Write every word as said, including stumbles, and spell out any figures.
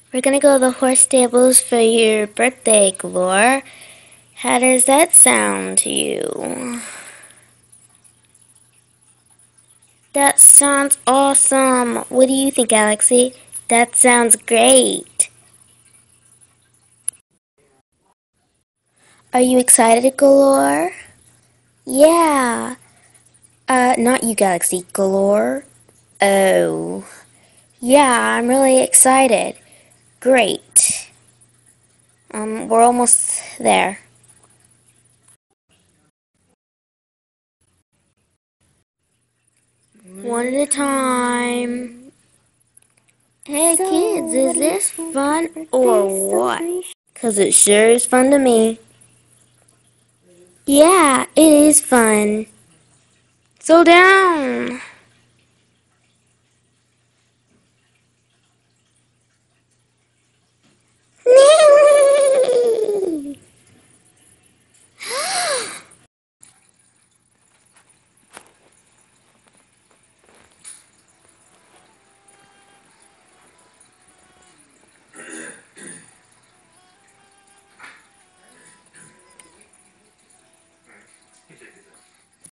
We're gonna go to the horse stables for your birthday, Galore. How does that sound to you? That sounds awesome. What do you think, Alexi? That sounds great. Are you excited, Galore? Yeah. Uh, not you, Galaxy. Galore? Oh. Yeah, I'm really excited. Great. Um, we're almost there. One at a time. Hey So, kids, is what do you this think fun of birthday or what? celebration? 'Cause it sure is fun to me. Yeah, it is fun. So down.